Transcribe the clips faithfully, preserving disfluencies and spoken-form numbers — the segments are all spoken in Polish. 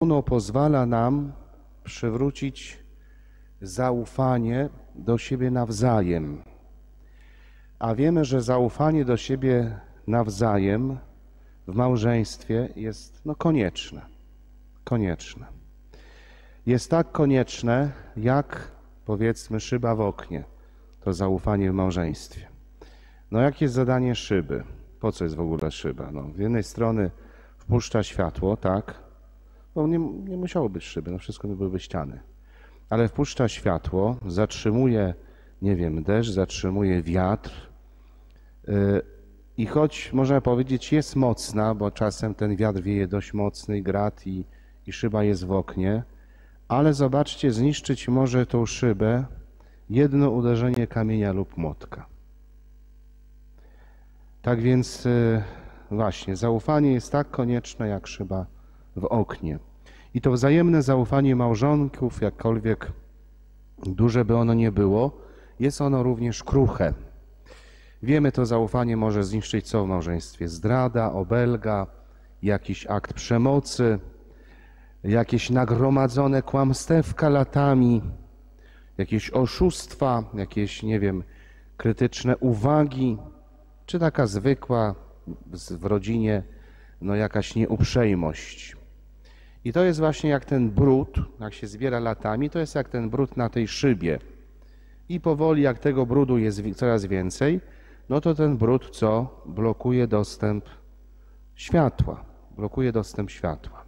Ono pozwala nam przywrócić zaufanie do siebie nawzajem. A wiemy, że zaufanie do siebie nawzajem w małżeństwie jest no, konieczne. Konieczne. Jest tak konieczne, jak powiedzmy szyba w oknie. To zaufanie w małżeństwie. No jakie jest zadanie szyby? Po co jest w ogóle szyba? No, z jednej strony wpuszcza światło, tak? Bo nie, nie musiało być szyby, no wszystko to byłyby ściany. Ale wpuszcza światło, zatrzymuje, nie wiem, deszcz, zatrzymuje wiatr. Yy, I choć można powiedzieć jest mocna, bo czasem ten wiatr wieje dość mocny, grat i, i szyba jest w oknie, ale zobaczcie, zniszczyć może tą szybę jedno uderzenie kamienia lub młotka. Tak więc yy, właśnie, zaufanie jest tak konieczne jak szyba w oknie. I to wzajemne zaufanie małżonków, jakkolwiek duże by ono nie było, jest ono również kruche. Wiemy, to zaufanie może zniszczyć co w małżeństwie? Zdrada, obelga, jakiś akt przemocy, jakieś nagromadzone kłamstewka latami, jakieś oszustwa, jakieś, nie wiem, krytyczne uwagi, czy taka zwykła w rodzinie, no jakaś nieuprzejmość. I to jest właśnie jak ten brud, jak się zbiera latami, to jest jak ten brud na tej szybie. I powoli, jak tego brudu jest coraz więcej, no to ten brud co? Blokuje dostęp światła. Blokuje dostęp światła.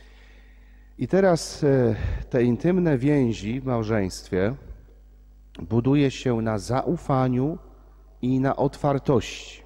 I teraz te intymne więzi w małżeństwie buduje się na zaufaniu i na otwartości.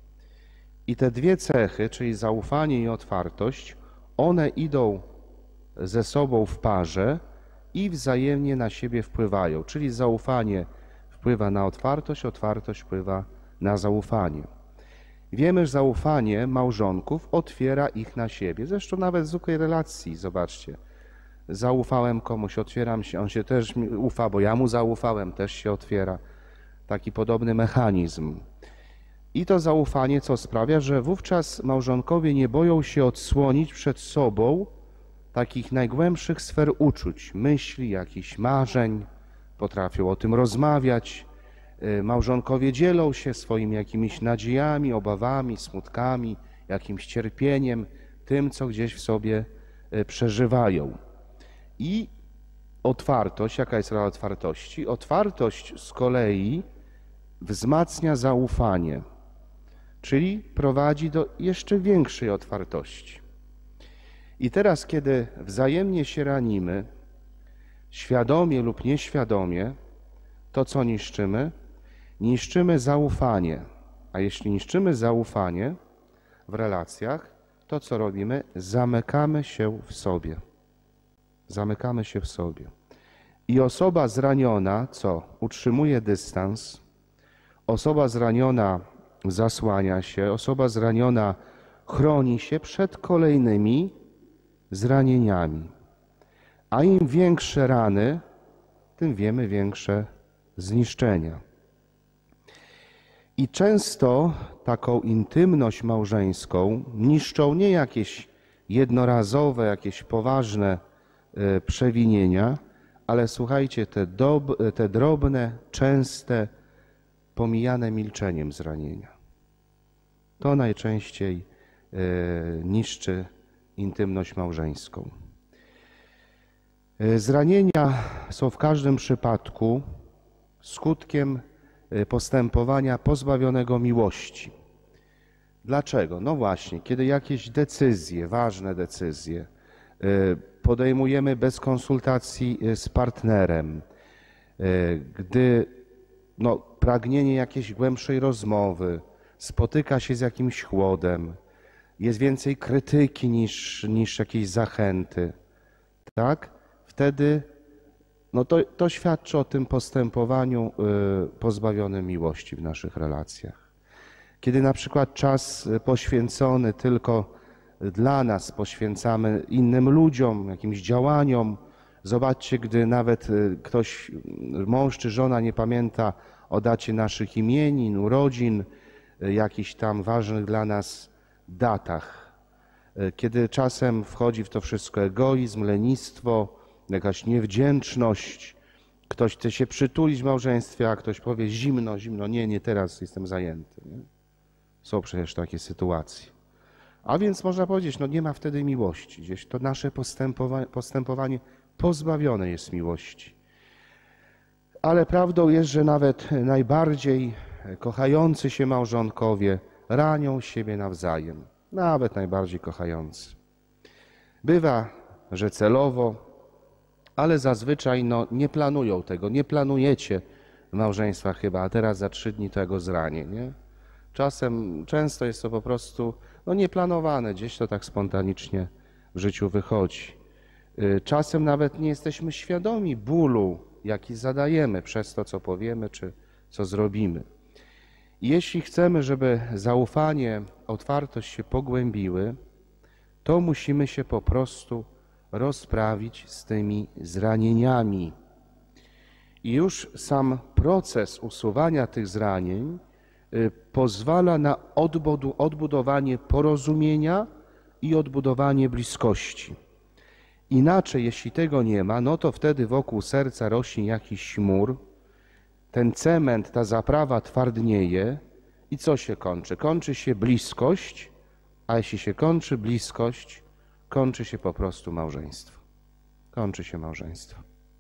I te dwie cechy, czyli zaufanie i otwartość, one idą ze sobą w parze i wzajemnie na siebie wpływają. Czyli zaufanie wpływa na otwartość, otwartość wpływa na zaufanie. Wiemy, że zaufanie małżonków otwiera ich na siebie. Zresztą nawet w zwykłej relacji, zobaczcie. Zaufałem komuś, otwieram się, on się też mi ufa, bo ja mu zaufałem, też się otwiera. Taki podobny mechanizm. I to zaufanie, co sprawia, że wówczas małżonkowie nie boją się odsłonić przed sobą takich najgłębszych sfer uczuć, myśli, jakichś marzeń, potrafią o tym rozmawiać. Małżonkowie dzielą się swoimi jakimiś nadziejami, obawami, smutkami, jakimś cierpieniem, tym, co gdzieś w sobie przeżywają. I otwartość, jaka jest rola otwartości? Otwartość z kolei wzmacnia zaufanie, czyli prowadzi do jeszcze większej otwartości. I teraz, kiedy wzajemnie się ranimy, świadomie lub nieświadomie, to co niszczymy? Niszczymy zaufanie. A jeśli niszczymy zaufanie w relacjach, to co robimy? Zamykamy się w sobie. Zamykamy się w sobie. I osoba zraniona, co? Utrzymuje dystans. Osoba zraniona zasłania się, osoba zraniona chroni się przed kolejnymi zranieniami. A im większe rany, tym wiemy większe zniszczenia. I często taką intymność małżeńską niszczą nie jakieś jednorazowe, jakieś poważne y, przewinienia, ale słuchajcie, te, dob, te drobne, częste, pomijane milczeniem zranienia. To najczęściej y, niszczy intymność małżeńską. Y, zranienia są w każdym przypadku skutkiem postępowania pozbawionego miłości. Dlaczego? No właśnie, kiedy jakieś decyzje, ważne decyzje podejmujemy bez konsultacji z partnerem, gdy no, pragnienie jakiejś głębszej rozmowy spotyka się z jakimś chłodem, jest więcej krytyki niż, niż jakiejś zachęty, tak? Wtedy no to, to świadczy o tym postępowaniu y, pozbawionym miłości w naszych relacjach. Kiedy na przykład czas poświęcony tylko dla nas poświęcamy innym ludziom, jakimś działaniom. Zobaczcie, gdy nawet ktoś, mąż czy żona nie pamięta o dacie naszych imienin, urodzin, jakichś tam ważnych dla nas datach. kiedy czasem wchodzi w to wszystko egoizm, lenistwo, jakaś niewdzięczność, ktoś chce się przytulić w małżeństwie, a ktoś powie zimno, zimno, nie, nie teraz jestem zajęty. Nie? Są przecież takie sytuacje. A więc można powiedzieć, no nie ma wtedy miłości. Gdzieś to nasze postępowanie, postępowanie pozbawione jest miłości. Ale prawdą jest, że nawet najbardziej kochający się małżonkowie ranią siebie nawzajem. Nawet najbardziej kochający. Bywa, że celowo, ale zazwyczaj no, nie planują tego. Nie planujecie w małżeństwach chyba, a teraz za trzy dni tego zranię, nie? Czasem, często jest to po prostu no, nieplanowane, gdzieś to tak spontanicznie w życiu wychodzi. Czasem nawet nie jesteśmy świadomi bólu, jaki zadajemy przez to, co powiemy, czy co zrobimy. I jeśli chcemy, żeby zaufanie, otwartość się pogłębiły, to musimy się po prostu rozprawić z tymi zranieniami. I już sam proces usuwania tych zranień pozwala na odbudu, odbudowanie porozumienia i odbudowanie bliskości. Inaczej, jeśli tego nie ma, no to wtedy wokół serca rośnie jakiś mur, ten cement, ta zaprawa twardnieje i co się kończy? Kończy się bliskość, a jeśli się kończy bliskość, kończy się po prostu małżeństwo. Kończy się małżeństwo.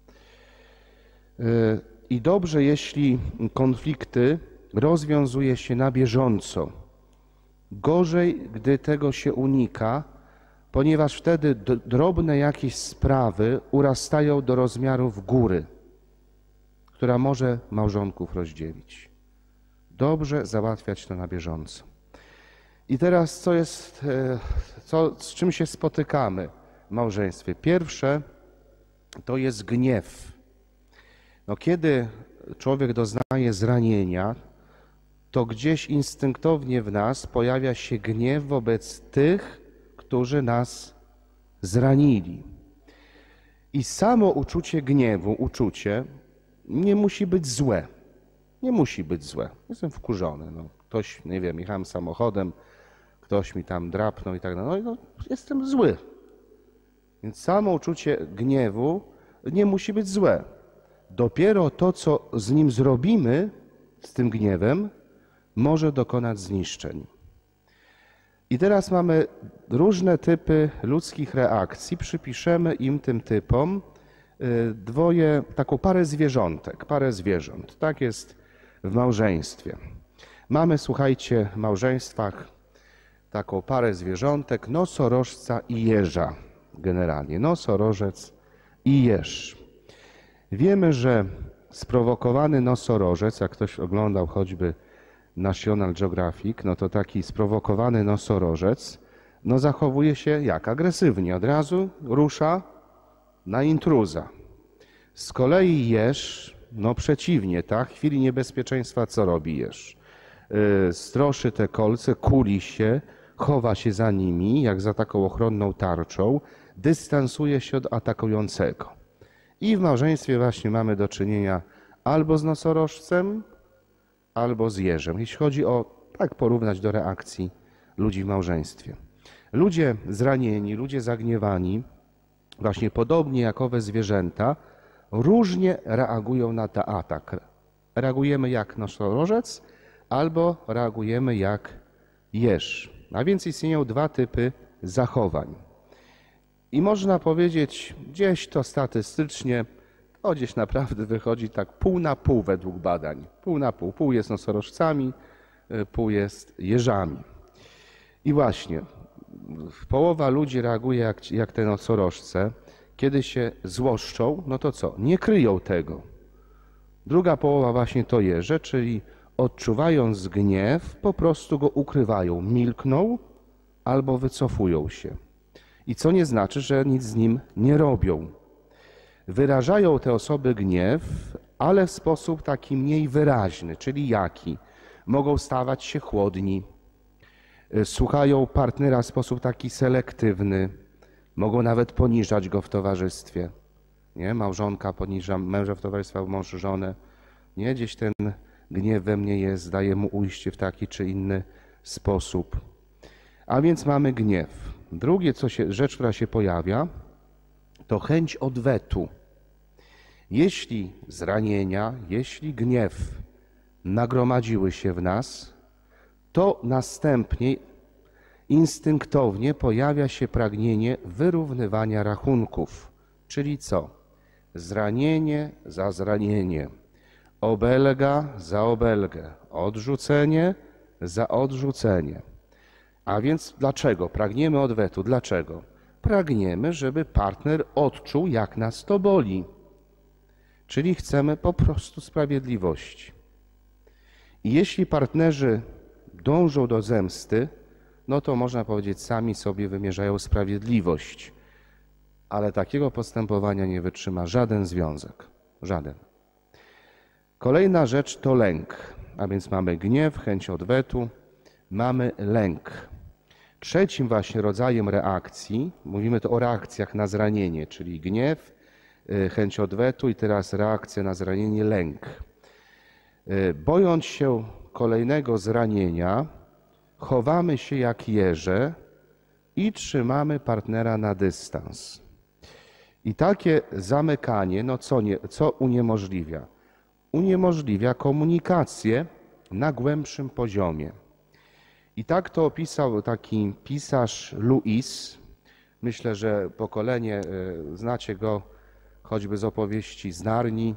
I dobrze, jeśli konflikty rozwiązuje się na bieżąco. Gorzej, gdy tego się unika, ponieważ wtedy drobne jakieś sprawy urastają do rozmiarów góry, która może małżonków rozdzielić. Dobrze załatwiać to na bieżąco. I teraz co jest, co, z czym się spotykamy w małżeństwie? Pierwsze to jest gniew. No, kiedy człowiek doznaje zranienia, to gdzieś instynktownie w nas pojawia się gniew wobec tych, którzy nas zranili. I samo uczucie gniewu, uczucie nie musi być złe. Nie musi być złe. Jestem wkurzony. No, ktoś, nie wiem, jechałem samochodem, ktoś mi tam drapnął i tak dalej. No, no, jestem zły. Więc samo uczucie gniewu nie musi być złe. Dopiero to, co z nim zrobimy, z tym gniewem, może dokonać zniszczeń. I teraz mamy różne typy ludzkich reakcji. Przypiszemy im, tym typom, dwoje, taką parę zwierzątek, parę zwierząt. Tak jest w małżeństwie. Mamy, słuchajcie, w małżeństwach taką parę zwierzątek, nosorożca i jeża generalnie. Nosorożec i jeż. Wiemy, że sprowokowany nosorożec, jak ktoś oglądał choćby National Geographic, no to taki sprowokowany nosorożec no zachowuje się jak? Agresywnie. Od razu rusza na intruza. Z kolei jeż, no przeciwnie, tak? W chwili niebezpieczeństwa co robi jeż? Yy, stroszy te kolce, kuli się, chowa się za nimi, jak za taką ochronną tarczą, dystansuje się od atakującego. I w małżeństwie właśnie mamy do czynienia albo z nosorożcem, albo z jeżem. Jeśli chodzi o, tak porównać do reakcji ludzi w małżeństwie. Ludzie zranieni, ludzie zagniewani, właśnie podobnie jak owe zwierzęta, różnie reagują na ten atak. Reagujemy jak nosorożec, albo reagujemy jak jeż. A więc istnieją dwa typy zachowań. I można powiedzieć, gdzieś to statystycznie, to gdzieś naprawdę wychodzi tak pół na pół według badań. Pół na pół. Pół jest nosorożcami, pół jest jeżami. I właśnie, połowa ludzi reaguje jak, jak te nosorożce. Kiedy się złoszczą, no to co? Nie kryją tego. Druga połowa właśnie to jeże, czyli odczuwając gniew, po prostu go ukrywają, milkną albo wycofują się. I co nie znaczy, że nic z nim nie robią. Wyrażają te osoby gniew, ale w sposób taki mniej wyraźny, czyli jaki? Mogą stawać się chłodni, słuchają partnera w sposób taki selektywny, mogą nawet poniżać go w towarzystwie. Nie? Małżonka poniża męża w towarzystwie, mąż żonę. Nie? Gdzieś ten gniew we mnie jest, daje mu ujście w taki czy inny sposób. A więc mamy gniew. Drugie, co się, rzecz, która się pojawia, to chęć odwetu. Jeśli zranienia, jeśli gniew nagromadziły się w nas, to następnie instynktownie pojawia się pragnienie wyrównywania rachunków. Czyli co? Zranienie za zranienie, obelga za obelgę, odrzucenie za odrzucenie. A więc dlaczego? Pragniemy odwetu. Dlaczego? Pragniemy, żeby partner odczuł, jak nas to boli. Czyli chcemy po prostu sprawiedliwości. I jeśli partnerzy dążą do zemsty, no to można powiedzieć, sami sobie wymierzają sprawiedliwość. Ale takiego postępowania nie wytrzyma żaden związek. Żaden. Kolejna rzecz to lęk. A więc mamy gniew, chęć odwetu, mamy lęk. Trzecim właśnie rodzajem reakcji, mówimy to o reakcjach na zranienie, czyli gniew, chęć odwetu i teraz reakcja na zranienie, lęk. Bojąc się kolejnego zranienia, chowamy się jak jeże i trzymamy partnera na dystans. I takie zamykanie, no co, nie, co uniemożliwia? Uniemożliwia komunikację na głębszym poziomie. I tak to opisał taki pisarz Louis. Myślę, że pokolenie, znacie go choćby z opowieści z Narni,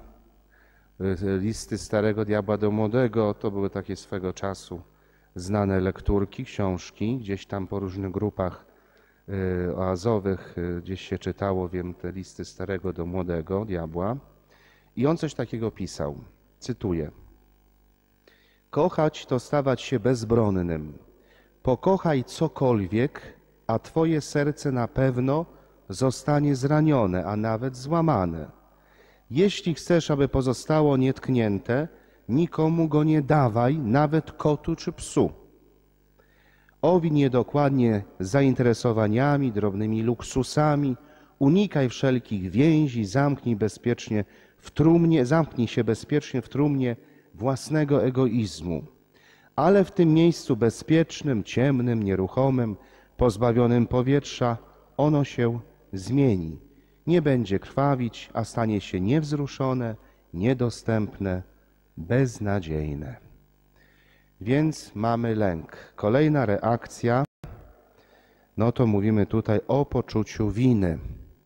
listy Starego Diabła do Młodego. To były takie swego czasu znane lekturki, książki. Gdzieś tam po różnych grupach oazowych gdzieś się czytało, wiem, te listy Starego do Młodego Diabła. I on coś takiego pisał, cytuję. Kochać to stawać się bezbronnym. Pokochaj cokolwiek, a twoje serce na pewno zostanie zranione, a nawet złamane. Jeśli chcesz, aby pozostało nietknięte, nikomu go nie dawaj, nawet kotu czy psu. Owiń je dokładnie zainteresowaniami, drobnymi luksusami, unikaj wszelkich więzi, zamknij bezpiecznie w trumnie, zamknij się bezpiecznie w trumnie własnego egoizmu. Ale w tym miejscu bezpiecznym, ciemnym, nieruchomym, pozbawionym powietrza, ono się zmieni. Nie będzie krwawić, a stanie się niewzruszone, niedostępne, beznadziejne. Więc mamy lęk. Kolejna reakcja, no to mówimy tutaj o poczuciu winy.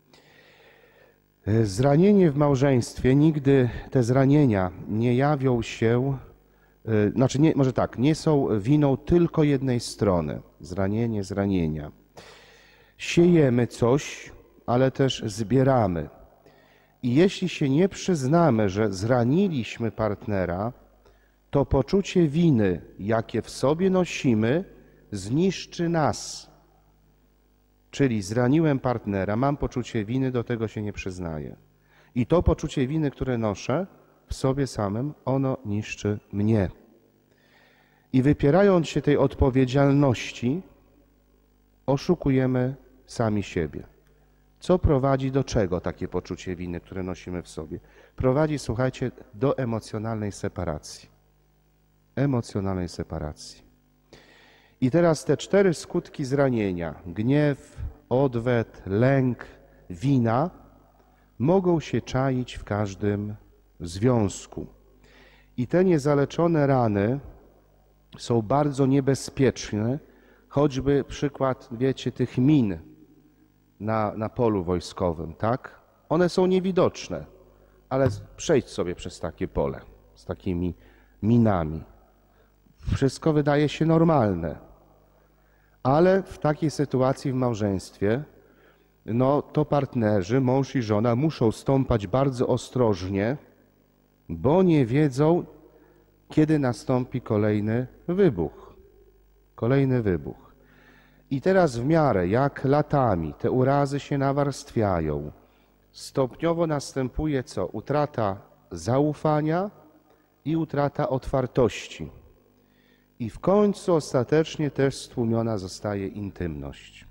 Zranienie w małżeństwie, nigdy te zranienia nie jawią się, znaczy nie, może tak, nie są winą tylko jednej strony. Zranienie, zranienia. Siejemy coś, ale też zbieramy. I jeśli się nie przyznamy, że zraniliśmy partnera, to poczucie winy, jakie w sobie nosimy, zniszczy nas. Czyli zraniłem partnera, mam poczucie winy, do tego się nie przyznaję. I to poczucie winy, które noszę w sobie samym, ono niszczy mnie. I wypierając się tej odpowiedzialności, oszukujemy sami siebie. Co prowadzi do czego takie poczucie winy, które nosimy w sobie? Prowadzi, słuchajcie, do emocjonalnej separacji. Emocjonalnej separacji. I teraz te cztery skutki zranienia, gniew, odwet, lęk, wina, mogą się czaić w każdym związku. I te niezaleczone rany są bardzo niebezpieczne, choćby przykład, wiecie, tych min na, na polu wojskowym, tak? One są niewidoczne, ale przejdź sobie przez takie pole z takimi minami. Wszystko wydaje się normalne, ale w takiej sytuacji w małżeństwie, no to partnerzy, mąż i żona muszą stąpać bardzo ostrożnie, bo nie wiedzą, kiedy nastąpi kolejny wybuch. Kolejny wybuch. I teraz w miarę jak latami te urazy się nawarstwiają, stopniowo następuje co? Utrata zaufania i utrata otwartości. I w końcu ostatecznie też stłumiona zostaje intymność.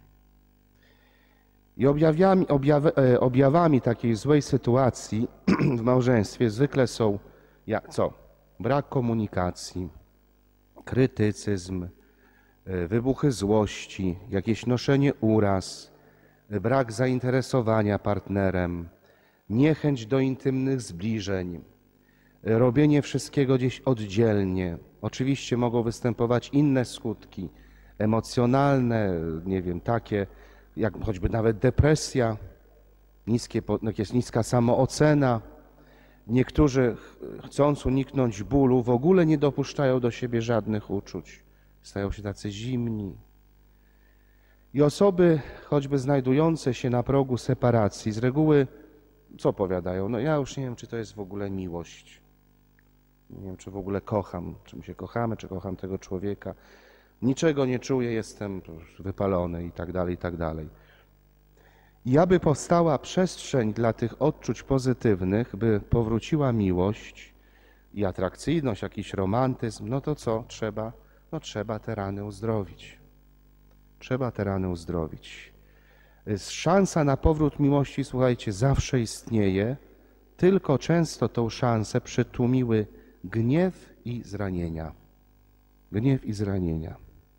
I objawami, objaw, objawami takiej złej sytuacji w małżeństwie zwykle są jak, co? Brak komunikacji, krytycyzm, wybuchy złości, jakieś noszenie uraz, brak zainteresowania partnerem, niechęć do intymnych zbliżeń, robienie wszystkiego gdzieś oddzielnie. Oczywiście mogą występować inne skutki emocjonalne, nie wiem, takie jak choćby nawet depresja, niskie, jest niska samoocena. Niektórzy, chcąc uniknąć bólu, w ogóle nie dopuszczają do siebie żadnych uczuć. Stają się tacy zimni. I osoby, choćby znajdujące się na progu separacji, z reguły co powiadają? No ja już nie wiem, czy to jest w ogóle miłość. Nie wiem, czy w ogóle kocham, czy my się kochamy, czy kocham tego człowieka. Niczego nie czuję, jestem wypalony i tak dalej, i tak dalej. I aby powstała przestrzeń dla tych odczuć pozytywnych, by powróciła miłość i atrakcyjność, jakiś romantyzm, no to co trzeba? No trzeba te rany uzdrowić. Trzeba te rany uzdrowić. Szansa na powrót miłości, słuchajcie, zawsze istnieje, tylko często tą szansę przytłumiły gniew i zranienia. Gniew i zranienia.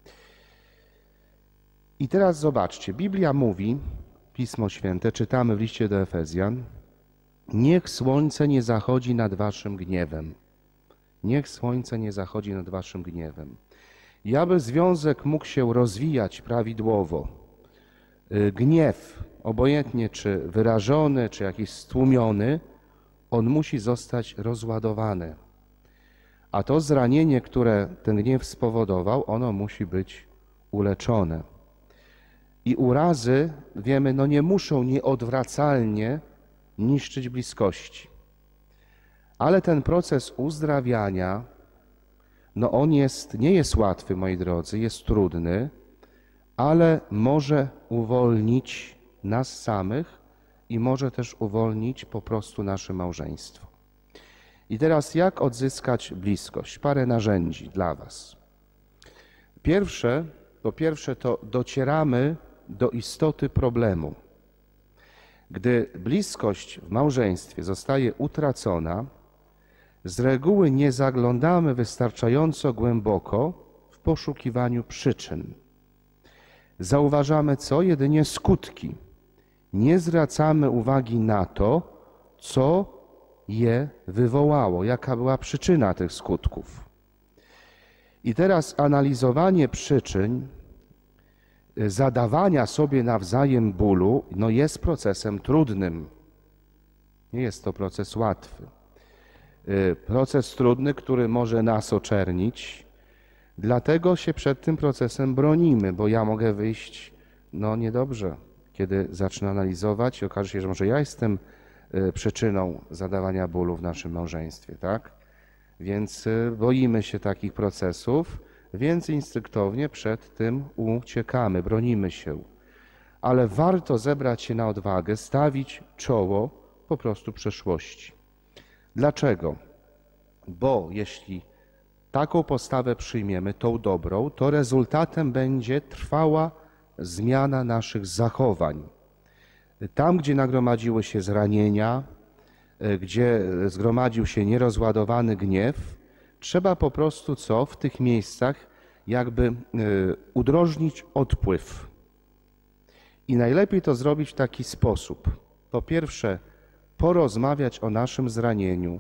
I teraz zobaczcie, Biblia mówi, Pismo Święte, czytamy w liście do Efezjan, niech słońce nie zachodzi nad waszym gniewem. Niech słońce nie zachodzi nad waszym gniewem. I aby związek mógł się rozwijać prawidłowo, gniew, obojętnie czy wyrażony, czy jakiś stłumiony, on musi zostać rozładowany. A to zranienie, które ten gniew spowodował, ono musi być uleczone. I urazy, wiemy, no nie muszą nieodwracalnie niszczyć bliskości. Ale ten proces uzdrawiania, no on jest, nie jest łatwy, moi drodzy, jest trudny, ale może uwolnić nas samych i może też uwolnić po prostu nasze małżeństwo. I teraz jak odzyskać bliskość? Parę narzędzi dla was. Pierwsze, po pierwsze to docieramy do istoty problemu. Gdy bliskość w małżeństwie zostaje utracona, z reguły nie zaglądamy wystarczająco głęboko w poszukiwaniu przyczyn. Zauważamy co? Jedynie skutki. Nie zwracamy uwagi na to, co je wywołało, jaka była przyczyna tych skutków. I teraz analizowanie przyczyn, zadawania sobie nawzajem bólu, no jest procesem trudnym. Nie jest to proces łatwy. Proces trudny, który może nas oczernić, dlatego się przed tym procesem bronimy, bo ja mogę wyjść, no niedobrze, kiedy zacznę analizować i okaże się, że może ja jestem przyczyną zadawania bólu w naszym małżeństwie, tak? Więc boimy się takich procesów, więc instynktownie przed tym uciekamy, bronimy się. Ale warto zebrać się na odwagę, stawić czoło po prostu przeszłości. Dlaczego? Bo jeśli taką postawę przyjmiemy, tą dobrą, to rezultatem będzie trwała zmiana naszych zachowań. Tam, gdzie nagromadziły się zranienia, gdzie zgromadził się nierozładowany gniew, trzeba po prostu co? W tych miejscach jakby udrożnić odpływ. I najlepiej to zrobić w taki sposób. Po pierwsze, porozmawiać o naszym zranieniu,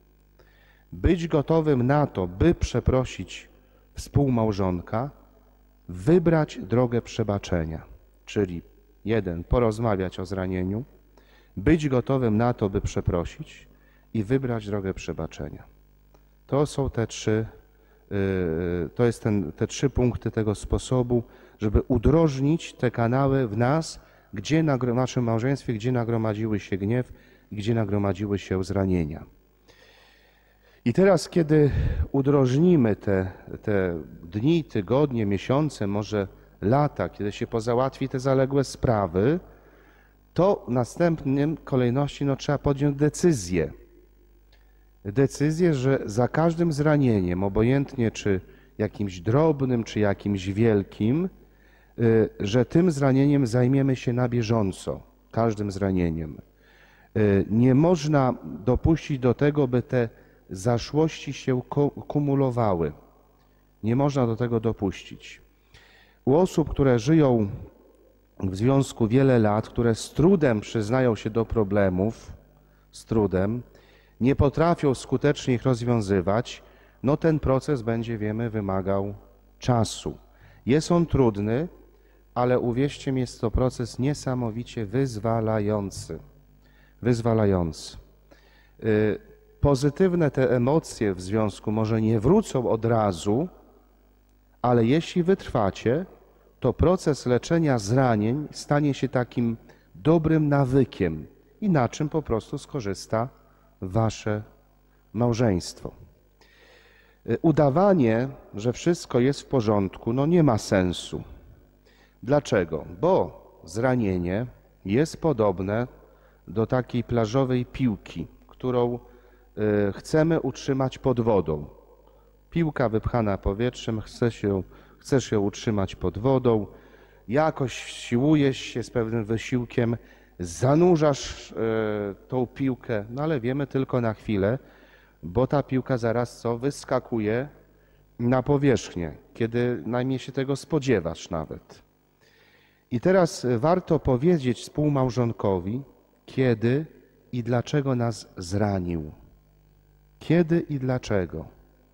być gotowym na to, by przeprosić współmałżonka, wybrać drogę przebaczenia, czyli jeden, porozmawiać o zranieniu, być gotowym na to, by przeprosić i wybrać drogę przebaczenia. To są te trzy, to jest ten, te trzy punkty tego sposobu, żeby udrożnić te kanały w nas, gdzie na, w naszym małżeństwie, gdzie nagromadziły się gniew i gdzie nagromadziły się zranienia. I teraz, kiedy udrożnimy te, te dni, tygodnie, miesiące, może lata, kiedy się pozałatwi te zaległe sprawy, to w następnym kolejności no, trzeba podjąć decyzję. Decyzję, że za każdym zranieniem, obojętnie czy jakimś drobnym, czy jakimś wielkim, że tym zranieniem zajmiemy się na bieżąco, każdym zranieniem. Nie można dopuścić do tego, by te zaszłości się kumulowały. Nie można do tego dopuścić. U osób, które żyją w związku wiele lat, które z trudem przyznają się do problemów, z trudem, nie potrafią skutecznie ich rozwiązywać, no ten proces będzie, wiemy, wymagał czasu. Jest on trudny, ale uwierzcie mi, jest to proces niesamowicie wyzwalający. Wyzwalający. Pozytywne te emocje w związku może nie wrócą od razu, ale jeśli wytrwacie, to proces leczenia zranień stanie się takim dobrym nawykiem i na czym po prostu skorzysta wasze małżeństwo. Udawanie, że wszystko jest w porządku, no nie ma sensu. Dlaczego? Bo zranienie jest podobne do takiej plażowej piłki, którą chcemy utrzymać pod wodą. Piłka wypchana powietrzem, chcesz ją, chcesz ją utrzymać pod wodą, jakoś siłujesz się z pewnym wysiłkiem, zanurzasz tą piłkę, no ale wiemy tylko na chwilę, bo ta piłka zaraz co? Wyskakuje na powierzchnię, kiedy najmniej się tego spodziewasz nawet. I teraz warto powiedzieć współmałżonkowi, kiedy i dlaczego nas zranił. Kiedy i dlaczego.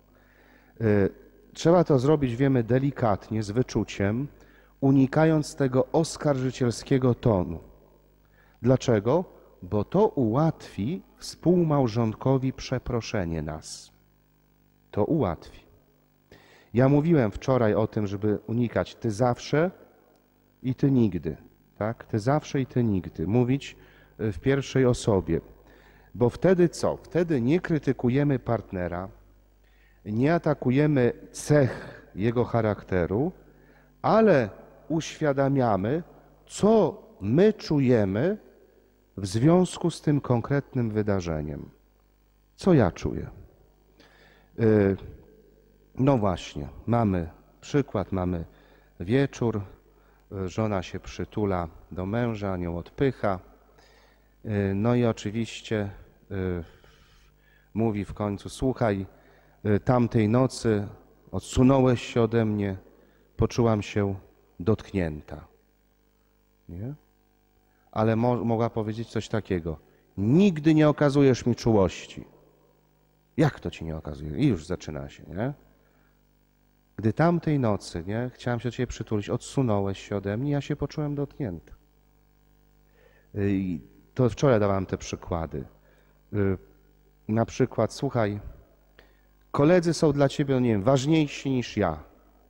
Trzeba to zrobić, wiemy, delikatnie, z wyczuciem, unikając tego oskarżycielskiego tonu. Dlaczego? Bo to ułatwi współmałżonkowi przeproszenie nas. To ułatwi. Ja mówiłem wczoraj o tym, żeby unikać ty zawsze i ty nigdy. Tak? Ty zawsze i ty nigdy. Mówić w pierwszej osobie. Bo wtedy co? Wtedy nie krytykujemy partnera, nie atakujemy cech jego charakteru, ale uświadamiamy, co my czujemy w związku z tym konkretnym wydarzeniem. Co ja czuję? No właśnie, mamy przykład, mamy wieczór, żona się przytula do męża, nią odpycha, no i oczywiście mówi w końcu: słuchaj, tamtej nocy odsunąłeś się ode mnie, poczułam się dotknięta. Nie? Ale mo mogła powiedzieć coś takiego: nigdy nie okazujesz mi czułości. Jak to ci nie okazuje? I już zaczyna się, nie? Gdy tamtej nocy, nie, chciałam się do ciebie przytulić, odsunąłeś się ode mnie, ja się poczułem dotknięta. I to wczoraj dawałem te przykłady. Na przykład, słuchaj, koledzy są dla ciebie, nie wiem, ważniejsi niż ja.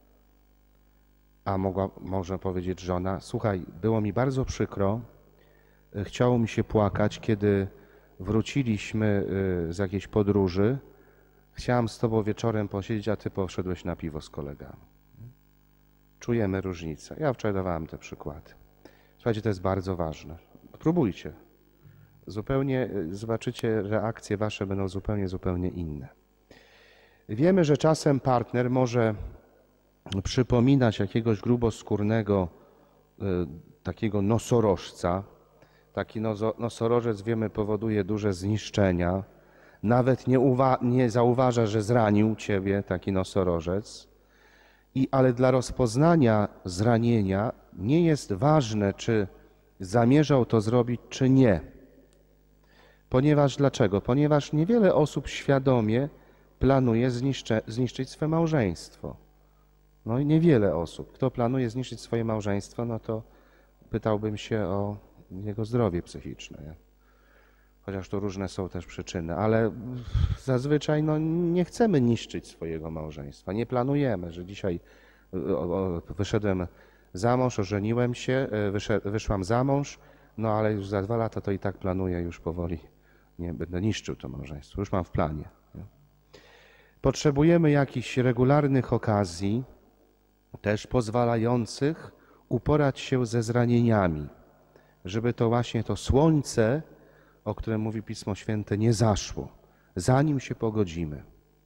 A mogła, może powiedzieć żona: słuchaj, było mi bardzo przykro, chciało mi się płakać, kiedy wróciliśmy z jakiejś podróży. Chciałam z tobą wieczorem posiedzieć, a ty poszedłeś na piwo z kolegami. Czujemy różnicę. Ja wczoraj dawałem te przykłady. Słuchajcie, to jest bardzo ważne. Próbujcie. Zupełnie, zobaczycie, reakcje wasze będą zupełnie, zupełnie inne. Wiemy, że czasem partner może przypominać jakiegoś gruboskórnego, takiego nosorożca. Taki nosorożec, wiemy, powoduje duże zniszczenia. Nawet nie, nie zauważa, że zranił ciebie taki nosorożec. I, ale dla rozpoznania zranienia nie jest ważne, czy zamierzał to zrobić, czy nie. Ponieważ dlaczego? Ponieważ niewiele osób świadomie planuje zniszcze, zniszczyć swe małżeństwo. No i niewiele osób. Kto planuje zniszczyć swoje małżeństwo, no to pytałbym się o jego zdrowie psychiczne. Nie? Chociaż to różne są też przyczyny, ale zazwyczaj no, nie chcemy niszczyć swojego małżeństwa. Nie planujemy, że dzisiaj wyszedłem za mąż, ożeniłem się, wyszłam za mąż, no ale już za dwa lata to i tak planuję już powoli, nie będę niszczył to małżeństwo, już mam w planie. Nie? Potrzebujemy jakichś regularnych okazji, też pozwalających uporać się ze zranieniami, żeby to właśnie to słońce, o którym mówi Pismo Święte, nie zaszło, zanim się pogodzimy.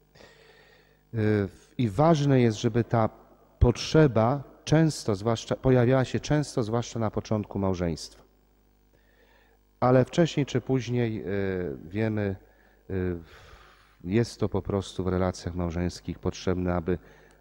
I ważne jest, żeby ta potrzeba często, zwłaszcza, pojawiała się często, zwłaszcza na początku małżeństwa. Ale wcześniej czy później wiemy, jest to po prostu w relacjach małżeńskich potrzebne, aby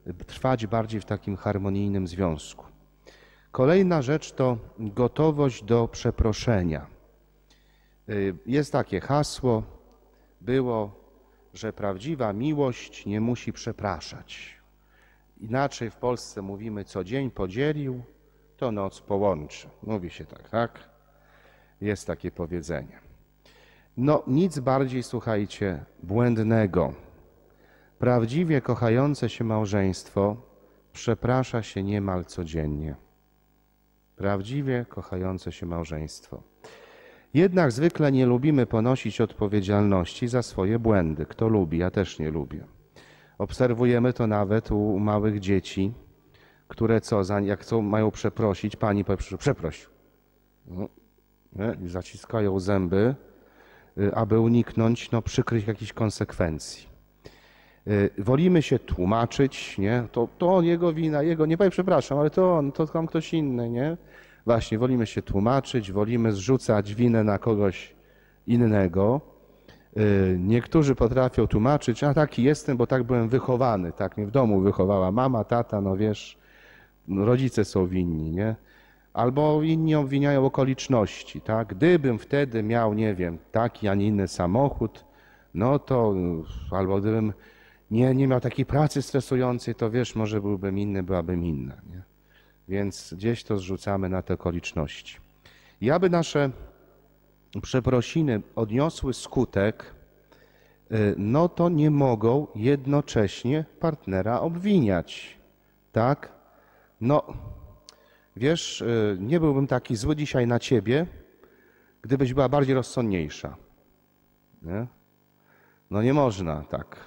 trwać bardziej w takim harmonijnym związku. Kolejna rzecz to gotowość do przeproszenia. Jest takie hasło, było, że prawdziwa miłość nie musi przepraszać. Inaczej w Polsce mówimy, co dzień podzielił, to noc połączy. Mówi się tak, tak? Jest takie powiedzenie. No nic bardziej, słuchajcie, błędnego. Prawdziwie kochające się małżeństwo przeprasza się niemal codziennie. Prawdziwie kochające się małżeństwo. Jednak zwykle nie lubimy ponosić odpowiedzialności za swoje błędy. Kto lubi? Ja też nie lubię. Obserwujemy to nawet u małych dzieci, które co, jak chcą, mają przeprosić, pani powie, przeproś. No, i zaciskają zęby, aby uniknąć no, przykrych jakichś konsekwencji. Wolimy się tłumaczyć, nie? To, to on, jego wina, jego, nie powiem przepraszam, ale to on, to tam ktoś inny, nie? Właśnie, wolimy się tłumaczyć, wolimy zrzucać winę na kogoś innego. Niektórzy potrafią tłumaczyć, a taki jestem, bo tak byłem wychowany, tak mnie w domu wychowała mama, tata, no wiesz, rodzice są winni, nie? Albo inni obwiniają okoliczności, tak? Gdybym wtedy miał, nie wiem, taki, a nie inny samochód, no to, albo gdybym nie, nie miał takiej pracy stresującej, to wiesz, może byłbym inny, byłabym inna, nie? Więc gdzieś to zrzucamy na te okoliczności. I aby nasze przeprosiny odniosły skutek, no to nie mogą jednocześnie partnera obwiniać, tak? No, wiesz, nie byłbym taki zły dzisiaj na ciebie, gdybyś była bardziej rozsądniejsza. Nie? No nie można tak.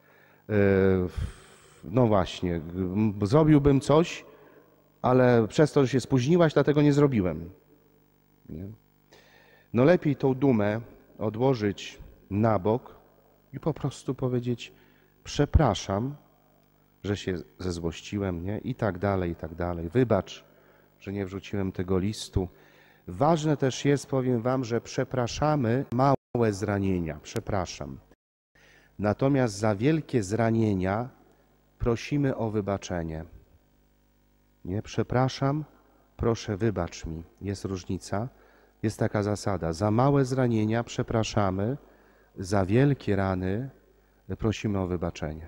No właśnie, zrobiłbym coś, ale przez to, że się spóźniłaś, dlatego nie zrobiłem. Nie? No lepiej tą dumę odłożyć na bok i po prostu powiedzieć przepraszam, że się zezłościłem, nie? I tak dalej, i tak dalej. Wybacz, że nie wrzuciłem tego listu. Ważne też jest, powiem wam, że przepraszamy małe zranienia. Przepraszam. Natomiast za wielkie zranienia prosimy o wybaczenie. Nie? Przepraszam, proszę wybacz mi. Jest różnica. Jest taka zasada. Za małe zranienia przepraszamy, za wielkie rany prosimy o wybaczenie.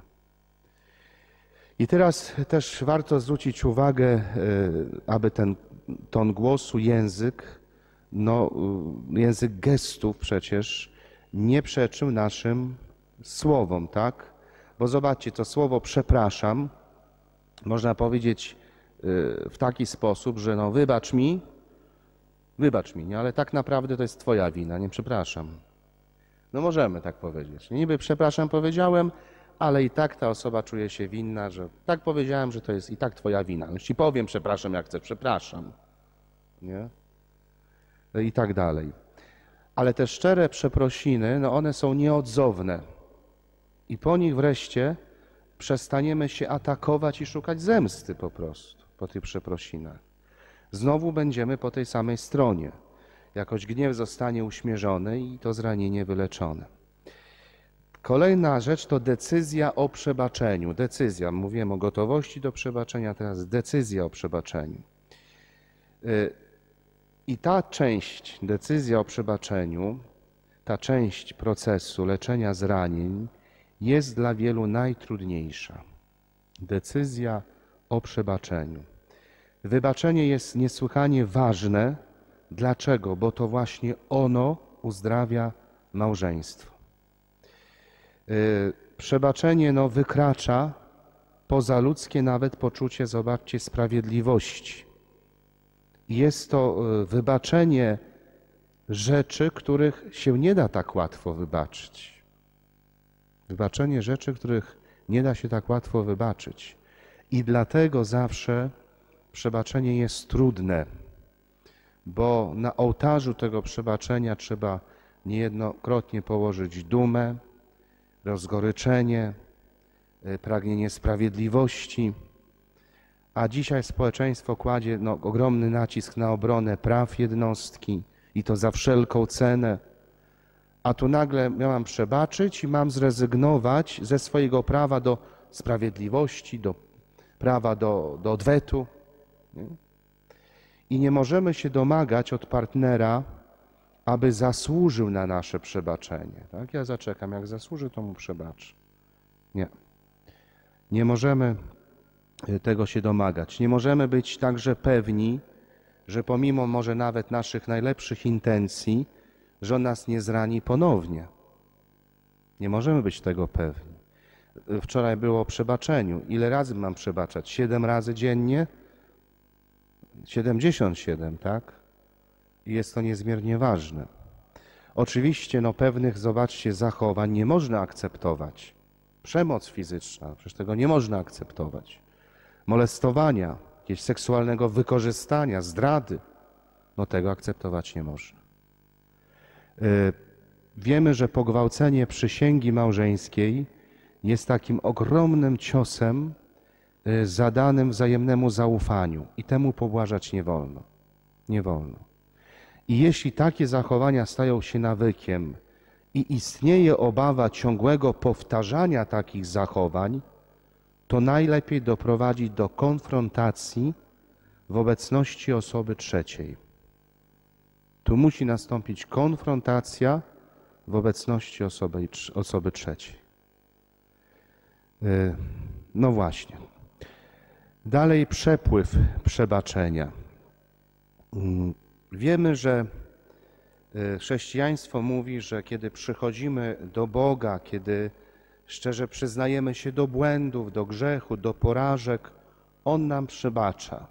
I teraz też warto zwrócić uwagę, aby ten ton głosu, język, no, język gestów przecież nie przeczył naszym słowom, tak? Bo zobaczcie, to słowo przepraszam można powiedzieć w taki sposób, że no wybacz mi, wybacz mi, nie? Ale tak naprawdę to jest twoja wina, nie przepraszam. No możemy tak powiedzieć. Niby przepraszam powiedziałem, ale i tak ta osoba czuje się winna, że tak powiedziałem, że to jest i tak twoja wina. No ci powiem przepraszam, jak chcę, przepraszam. Nie? I tak dalej. Ale te szczere przeprosiny, no one są nieodzowne. I po nich wreszcie przestaniemy się atakować i szukać zemsty po prostu, po tych przeprosinach. Znowu będziemy po tej samej stronie. Jakoś gniew zostanie uśmierzony i to zranienie wyleczone. Kolejna rzecz to decyzja o przebaczeniu. Decyzja, mówiłem o gotowości do przebaczenia, teraz decyzja o przebaczeniu. I ta część, decyzja o przebaczeniu, ta część procesu leczenia zranień jest dla wielu najtrudniejsza. Decyzja o przebaczeniu. Wybaczenie jest niesłychanie ważne. Dlaczego? Bo to właśnie ono uzdrawia małżeństwo. Przebaczenie no, wykracza poza ludzkie nawet poczucie, zobaczcie, sprawiedliwości. Jest to wybaczenie rzeczy, których się nie da tak łatwo wybaczyć. Wybaczenie rzeczy, których nie da się tak łatwo wybaczyć. I dlatego zawsze przebaczenie jest trudne, bo na ołtarzu tego przebaczenia trzeba niejednokrotnie położyć dumę, rozgoryczenie, pragnienie sprawiedliwości, a dzisiaj społeczeństwo kładzie no, ogromny nacisk na obronę praw jednostki i to za wszelką cenę, a tu nagle miałam przebaczyć i mam zrezygnować ze swojego prawa do sprawiedliwości, do prawa do, do odwetu. Nie? I nie możemy się domagać od partnera, aby zasłużył na nasze przebaczenie. Tak? Ja zaczekam, jak zasłuży, to mu przebaczę. Nie. Nie możemy tego się domagać. Nie możemy być także pewni, że pomimo może nawet naszych najlepszych intencji, że on nas nie zrani ponownie. Nie możemy być tego pewni. Wczoraj było o przebaczeniu. Ile razy mam przebaczać? Siedem razy dziennie? Siedemdziesiąt siedem, tak? I jest to niezmiernie ważne. Oczywiście no, pewnych, zobaczcie, zachowań nie można akceptować. Przemoc fizyczna, przecież tego nie można akceptować. Molestowania, jakiegoś seksualnego wykorzystania, zdrady, no tego akceptować nie można. Wiemy, że pogwałcenie przysięgi małżeńskiej jest takim ogromnym ciosem zadanym wzajemnemu zaufaniu i temu pobłażać nie wolno. Nie wolno. I jeśli takie zachowania stają się nawykiem i istnieje obawa ciągłego powtarzania takich zachowań, to najlepiej doprowadzić do konfrontacji w obecności osoby trzeciej. Tu musi nastąpić konfrontacja w obecności osoby, osoby trzeciej. No właśnie. Dalej przepływ przebaczenia. Wiemy, że chrześcijaństwo mówi, że kiedy przychodzimy do Boga, kiedy szczerze przyznajemy się do błędów, do grzechu, do porażek, On nam przebacza.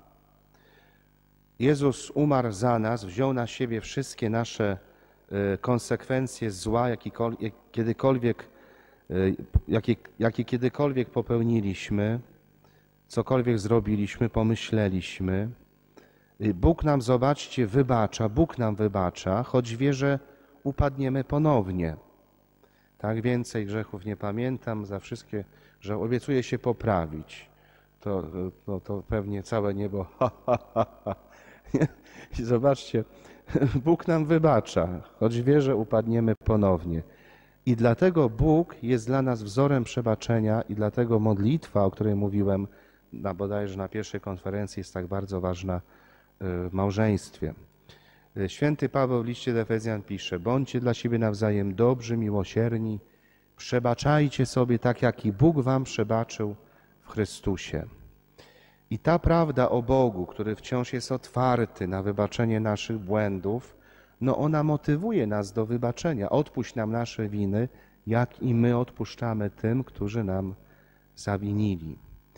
Jezus umarł za nas, wziął na siebie wszystkie nasze konsekwencje zła, jakie kiedykolwiek, jakie, jakie kiedykolwiek popełniliśmy, cokolwiek zrobiliśmy, pomyśleliśmy. Bóg nam, zobaczcie, wybacza, Bóg nam wybacza, choć wie, że upadniemy ponownie. Tak, więcej grzechów nie pamiętam, za wszystkie, że obiecuję się poprawić. To, to, to pewnie całe niebo. Ha, ha, ha, ha. I zobaczcie, Bóg nam wybacza, choć wie, że upadniemy ponownie. I dlatego Bóg jest dla nas wzorem przebaczenia i dlatego modlitwa, o której mówiłem na bodajże na pierwszej konferencji, jest tak bardzo ważna w małżeństwie. Święty Paweł w liście do Efezjan pisze: bądźcie dla siebie nawzajem dobrzy, miłosierni, przebaczajcie sobie tak, jak i Bóg wam przebaczył w Chrystusie. I ta prawda o Bogu, który wciąż jest otwarty na wybaczenie naszych błędów, no ona motywuje nas do wybaczenia. Odpuść nam nasze winy, jak i my odpuszczamy tym, którzy nam zawinili.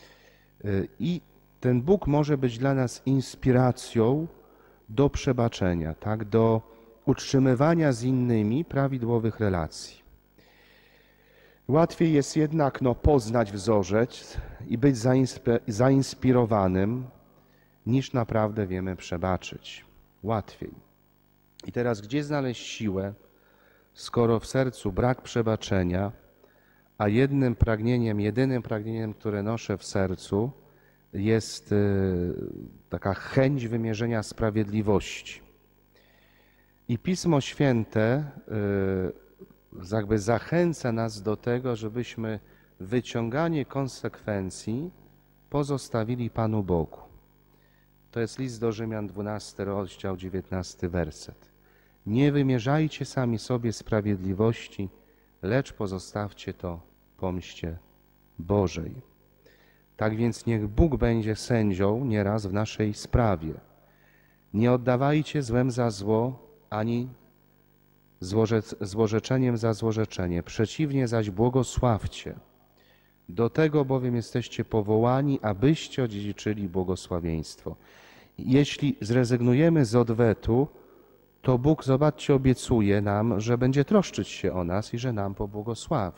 I ten Bóg może być dla nas inspiracją do przebaczenia, tak? Do utrzymywania z innymi prawidłowych relacji. Łatwiej jest jednak no, poznać wzorzec i być zainspirowanym, niż naprawdę wiemy przebaczyć. Łatwiej. I teraz gdzie znaleźć siłę, skoro w sercu brak przebaczenia, a jednym pragnieniem, jedynym pragnieniem, które noszę w sercu, jest y, taka chęć wymierzenia sprawiedliwości. I Pismo Święte y, jakby zachęca nas do tego, żebyśmy wyciąganie konsekwencji pozostawili Panu Bogu. To jest list do Rzymian, dwunasty rozdział, dziewiętnasty werset. Nie wymierzajcie sami sobie sprawiedliwości, lecz pozostawcie to pomście Bożej. Tak więc niech Bóg będzie sędzią nieraz w naszej sprawie. Nie oddawajcie złem za zło, ani złorzec, złorzeczeniem za złorzeczenie. Przeciwnie zaś błogosławcie. Do tego bowiem jesteście powołani, abyście odziedziczyli błogosławieństwo. Jeśli zrezygnujemy z odwetu, to Bóg, zobaczcie, obiecuje nam, że będzie troszczyć się o nas i że nam pobłogosławi.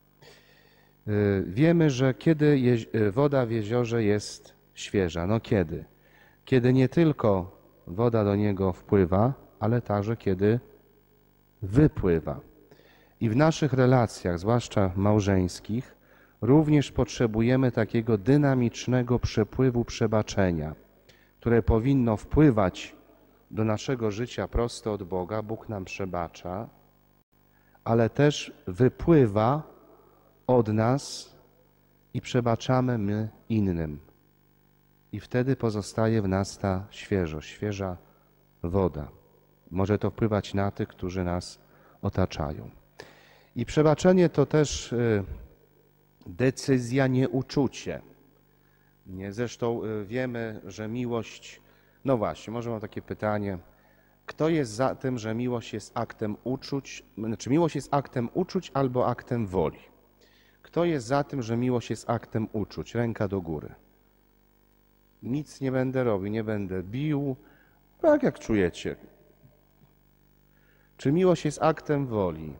Wiemy, że kiedy woda w jeziorze jest świeża. No kiedy? Kiedy nie tylko woda do niego wpływa, ale także kiedy wypływa. I w naszych relacjach, zwłaszcza małżeńskich, również potrzebujemy takiego dynamicznego przepływu przebaczenia, które powinno wpływać do naszego życia prosto od Boga. Bóg nam przebacza, ale też wypływa od nas i przebaczamy my innym. i wtedy pozostaje w nas ta świeżość, świeża woda. Może to wpływać na tych, którzy nas otaczają. I przebaczenie to też decyzja, nie uczucie. Nie? Zresztą wiemy, że miłość... No właśnie, może mam takie pytanie. Kto jest za tym, że miłość jest aktem uczuć? Znaczy miłość jest aktem uczuć albo aktem woli? Kto jest za tym, że miłość jest aktem uczuć? Ręka do góry. Nic nie będę robił, nie będę bił. Tak jak czujecie. Czy miłość jest aktem woli?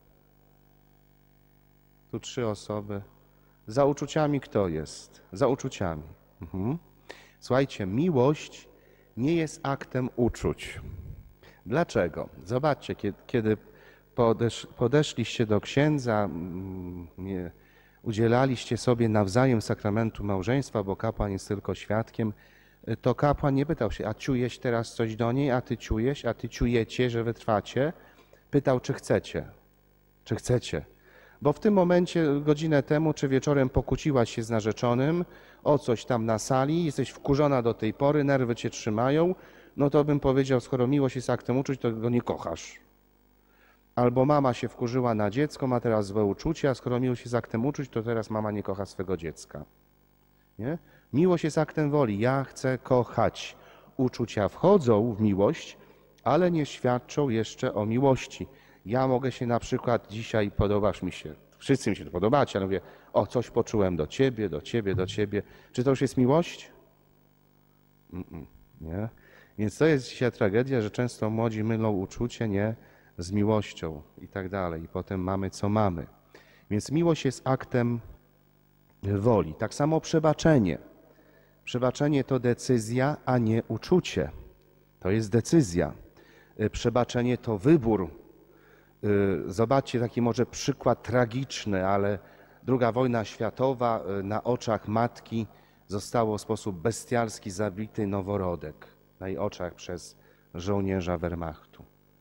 Tu trzy osoby. Za uczuciami kto jest? Za uczuciami. Mhm. Słuchajcie, miłość nie jest aktem uczuć. Dlaczego? Zobaczcie, kiedy podesz, podeszliście do księdza, nie, udzielaliście sobie nawzajem sakramentu małżeństwa, bo kapłan jest tylko świadkiem, to kapłan nie pytał się, a czujesz teraz coś do niej, a ty czujesz, a ty czujecie, że wytrwacie? Pytał, czy chcecie, czy chcecie. Bo w tym momencie, godzinę temu, czy wieczorem pokłóciłaś się z narzeczonym o coś tam na sali, jesteś wkurzona do tej pory, nerwy cię trzymają, no to bym powiedział, skoro miłość jest aktem uczuć, to go nie kochasz. Albo mama się wkurzyła na dziecko, ma teraz złe uczucia, a skoro miłość jest aktem uczuć, to teraz mama nie kocha swego dziecka. Nie? Miłość jest aktem woli. Ja chcę kochać. Uczucia wchodzą w miłość, ale nie świadczą jeszcze o miłości. Ja mogę się na przykład dzisiaj, podobasz mi się, wszyscy mi się podobacie, ale mówię, o coś poczułem do ciebie, do ciebie, do ciebie. Czy to już jest miłość? Mm-mm, nie. Więc to jest dzisiaj tragedia, że często młodzi mylą uczucie nie z miłością i tak dalej. I potem mamy, co mamy. Więc miłość jest aktem woli. Tak samo przebaczenie. Przebaczenie to decyzja, a nie uczucie. To jest decyzja. Przebaczenie to wybór. Zobaczcie taki może przykład tragiczny, ale druga wojna światowa, na oczach matki zostało w sposób bestialski zabity noworodek. Na jej oczach przez żołnierza Wehrmachtu.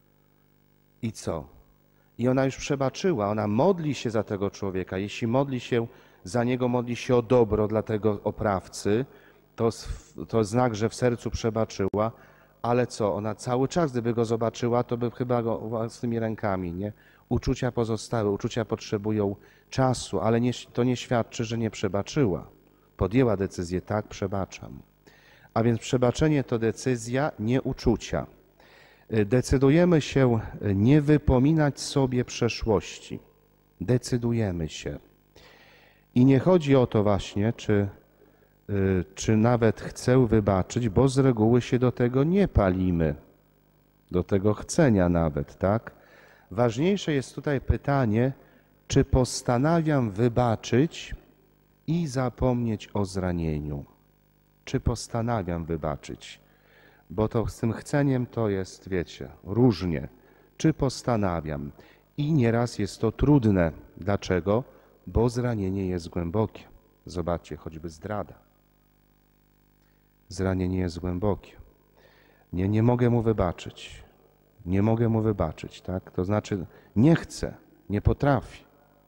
I co? I ona już przebaczyła, ona modli się za tego człowieka. Jeśli modli się za niego, modli się o dobro dla tego oprawcy, to, to znak, że w sercu przebaczyła, ale co? Ona cały czas, gdyby go zobaczyła, to by chyba go własnymi rękami, nie? Uczucia pozostały, uczucia potrzebują czasu, ale nie, to nie świadczy, że nie przebaczyła. Podjęła decyzję, tak, przebaczam. A więc przebaczenie to decyzja, nie uczucia. Decydujemy się nie wypominać sobie przeszłości. Decydujemy się. I nie chodzi o to właśnie, czy, czy nawet chcę wybaczyć, bo z reguły się do tego nie palimy. Do tego chcenia nawet, tak? Ważniejsze jest tutaj pytanie, czy postanawiam wybaczyć i zapomnieć o zranieniu. Czy postanawiam wybaczyć? Bo to z tym chceniem to jest, wiecie, różnie. Czy postanawiam? I nieraz jest to trudne. Dlaczego? Bo zranienie jest głębokie. Zobaczcie, choćby zdrada. Zranienie jest głębokie. Nie, nie mogę mu wybaczyć. Nie mogę mu wybaczyć, tak? To znaczy nie chcę, nie potrafię.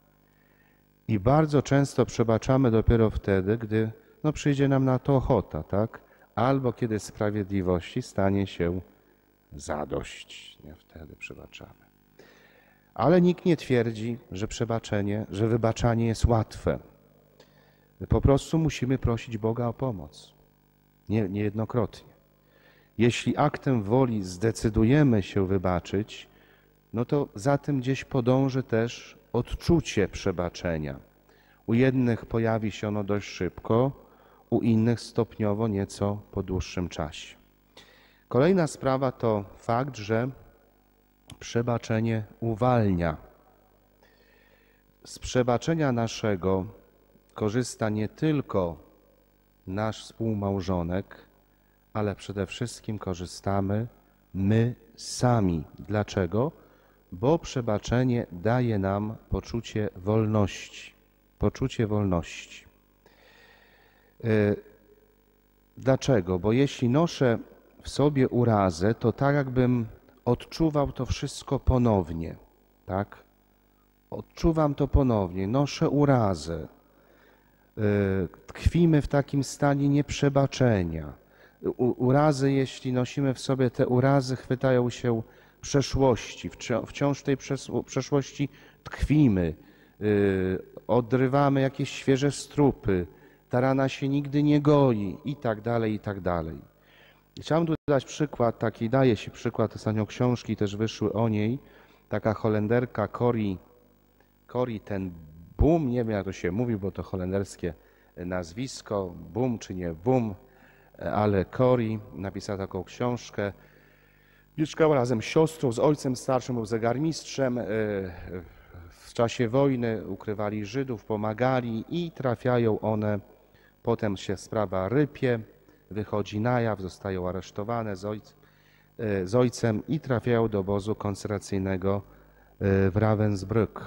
I bardzo często przebaczamy dopiero wtedy, gdy no, przyjdzie nam na to ochota, tak? Albo kiedy sprawiedliwości stanie się zadość. Nie, wtedy przebaczamy. Ale nikt nie twierdzi, że przebaczenie, że wybaczanie jest łatwe. Po prostu musimy prosić Boga o pomoc. Nie, niejednokrotnie. Jeśli aktem woli zdecydujemy się wybaczyć, no to za tym gdzieś podąży też odczucie przebaczenia. U jednych pojawi się ono dość szybko, u innych stopniowo, nieco po dłuższym czasie. Kolejna sprawa to fakt, że przebaczenie uwalnia. Z przebaczenia naszego korzysta nie tylko nasz współmałżonek, ale przede wszystkim korzystamy my sami. Dlaczego? Bo przebaczenie daje nam poczucie wolności. Poczucie wolności. Dlaczego? Bo jeśli noszę w sobie urazę, to tak jakbym odczuwał to wszystko ponownie, tak? Odczuwam to ponownie, noszę urazę. tkwimy w takim stanie nieprzebaczenia. U, urazy, jeśli nosimy w sobie te urazy, chwytają się przeszłości, wciąż w tej przeszłości tkwimy, odrywamy jakieś świeże strupy, ta rana się nigdy nie goi i tak dalej, i tak dalej. Chciałem tu dać przykład, taki daje się przykład, ostatnio książki też wyszły o niej, taka Holenderka Corrie, Corrie ten Boom, nie wiem jak to się mówi, bo to holenderskie nazwisko, Boom czy nie Boom, ale Corrie napisała taką książkę. Mieszkała razem z siostrą, z ojcem starszym, był zegarmistrzem. W czasie wojny ukrywali Żydów, pomagali i trafiają one, potem się sprawa rypie, wychodzi na jaw, zostają aresztowane z, ojc, z ojcem i trafiają do obozu koncentracyjnego w Ravensbrück.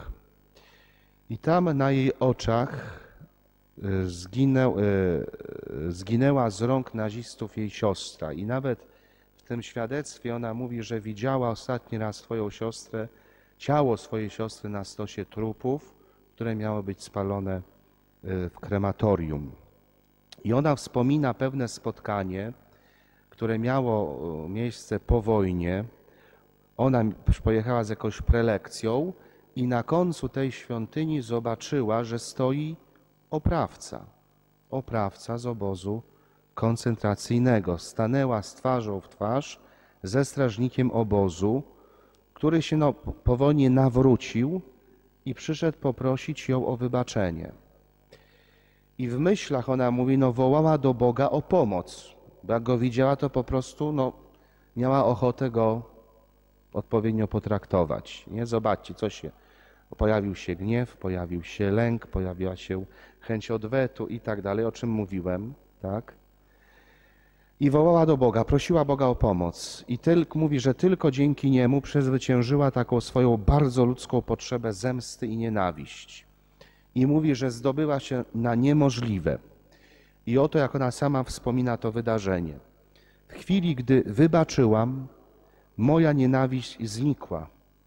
I tam na jej oczach zginęł, zginęła z rąk nazistów jej siostra. I nawet w tym świadectwie ona mówi, że widziała ostatni raz swoją siostrę, ciało swojej siostry na stosie trupów, które miało być spalone w krematorium. I ona wspomina pewne spotkanie, które miało miejsce po wojnie. Ona pojechała z jakąś prelekcją i na końcu tej świątyni zobaczyła, że stoi oprawca, oprawca z obozu koncentracyjnego. Stanęła z twarzą w twarz ze strażnikiem obozu, który się no, powolnie nawrócił i przyszedł poprosić ją o wybaczenie. I w myślach ona mówi, no wołała do Boga o pomoc, bo jak go widziała, to po prostu no, miała ochotę go odpowiednio potraktować. Nie? Zobaczcie, co się, pojawił się gniew, pojawił się lęk, pojawiła się chęć odwetu i tak dalej, o czym mówiłem, tak? I wołała do Boga, prosiła Boga o pomoc. I tylko, mówi, że tylko dzięki niemu przezwyciężyła taką swoją bardzo ludzką potrzebę zemsty i nienawiść. I mówi, że zdobyła się na niemożliwe. I oto, jak ona sama wspomina to wydarzenie. W chwili, gdy wybaczyłam, moja nienawiść znikła.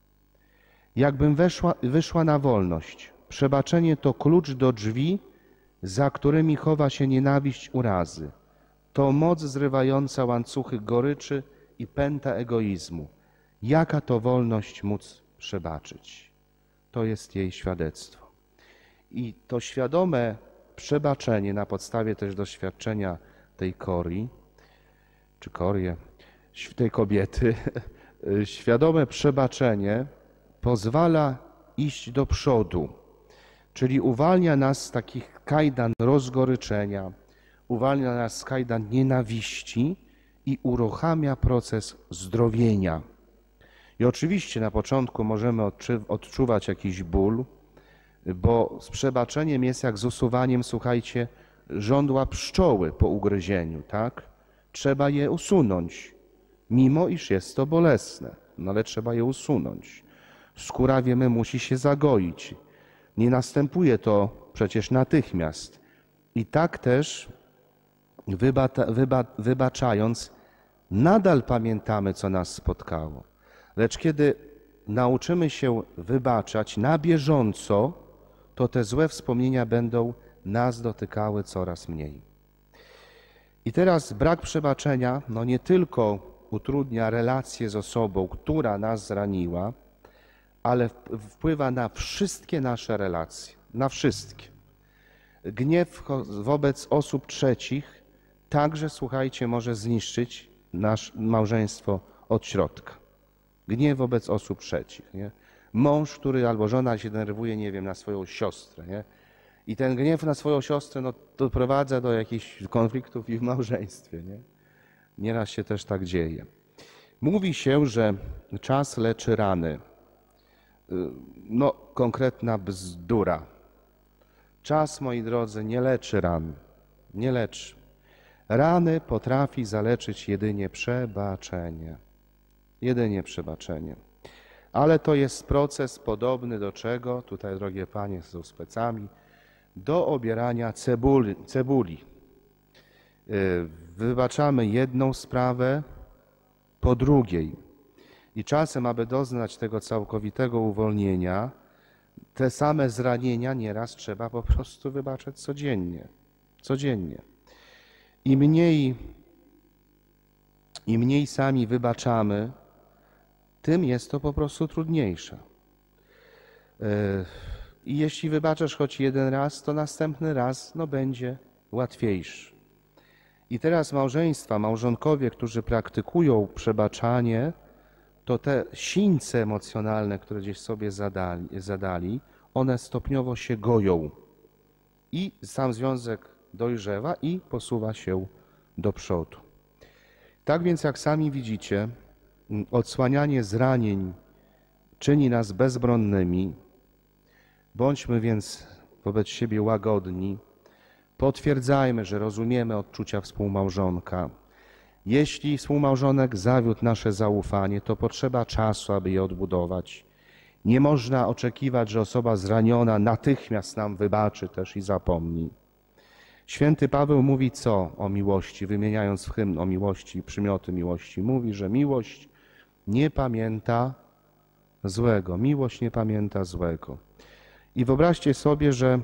Jakbym weszła, wyszła na wolność. Przebaczenie to klucz do drzwi, za którymi chowa się nienawiść urazy. To moc zrywająca łańcuchy goryczy i pęta egoizmu. Jaka to wolność móc przebaczyć? To jest jej świadectwo. I to świadome przebaczenie na podstawie też doświadczenia tej Corrie, czy Corrie, tej kobiety, świadome przebaczenie pozwala iść do przodu, czyli uwalnia nas z takich kajdan rozgoryczenia, uwalnia nas z kajdan nienawiści i uruchamia proces zdrowienia. I oczywiście na początku możemy odczuwać jakiś ból, bo z przebaczeniem jest jak z usuwaniem, słuchajcie, żądła pszczoły po ugryzieniu, tak? Trzeba je usunąć, mimo iż jest to bolesne, no ale trzeba je usunąć. Skóra, wiemy, musi się zagoić. Nie następuje to przecież natychmiast. I tak też wybata, wyba, wybaczając, nadal pamiętamy, co nas spotkało. Lecz kiedy nauczymy się wybaczać na bieżąco, to te złe wspomnienia będą nas dotykały coraz mniej. I teraz brak przebaczenia no nie tylko utrudnia relacje z osobą, która nas zraniła, ale wpływa na wszystkie nasze relacje, na wszystkie. Gniew wobec osób trzecich także, słuchajcie, może zniszczyć nasze małżeństwo od środka. Gniew wobec osób trzecich, nie? Mąż, który albo żona się denerwuje, nie wiem, na swoją siostrę, nie? I ten gniew na swoją siostrę no, doprowadza do jakichś konfliktów i w małżeństwie, nie? Nieraz się też tak dzieje. Mówi się, że czas leczy rany. No, konkretna bzdura. Czas, moi drodzy, nie leczy ran. Nie leczy. Rany potrafi zaleczyć jedynie przebaczenie. Jedynie przebaczenie. Ale to jest proces podobny do czego? Tutaj, drogie panie, są specami. Do obierania cebuli. cebuli. Wybaczamy jedną sprawę po drugiej. I czasem, aby doznać tego całkowitego uwolnienia, te same zranienia nieraz trzeba po prostu wybaczać codziennie. Codziennie. Im mniej, im mniej sami wybaczamy, tym jest to po prostu trudniejsze. I jeśli wybaczasz choć jeden raz, to następny raz no, będzie łatwiejszy. I teraz małżeństwa, małżonkowie, którzy praktykują przebaczanie, to te sińce emocjonalne, które gdzieś sobie zadali, zadali, one stopniowo się goją. I sam związek dojrzewa i posuwa się do przodu. Tak więc, jak sami widzicie, odsłanianie zranień czyni nas bezbronnymi. Bądźmy więc wobec siebie łagodni. Potwierdzajmy, że rozumiemy odczucia współmałżonka. Jeśli współmałżonek zawiódł nasze zaufanie, to potrzeba czasu, aby je odbudować. Nie można oczekiwać, że osoba zraniona natychmiast nam wybaczy też i zapomni. Święty Paweł mówi co o miłości, wymieniając w hymn o miłości, przymioty miłości. Mówi, że miłość nie pamięta złego. Miłość nie pamięta złego. I wyobraźcie sobie, że